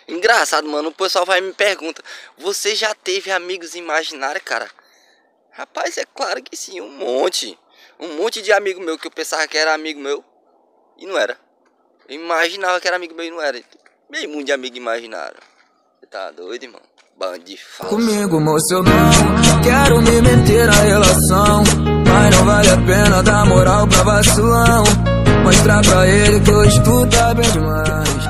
Engraçado, mano, o pessoal vai e me pergunta: você já teve amigos imaginários, cara? Rapaz, é claro que sim, um monte. Um monte de amigo meu que eu pensava que era amigo meu e não era. Eu imaginava que era amigo meu e não era. Meio mundo de amigo imaginário. Você tá doido, irmão? Bando de falso. Comigo, moço, eu não quero me meter na relação, mas não vale a pena dar moral pra vacilão. Mostrar pra ele que hoje tu tá bem demais.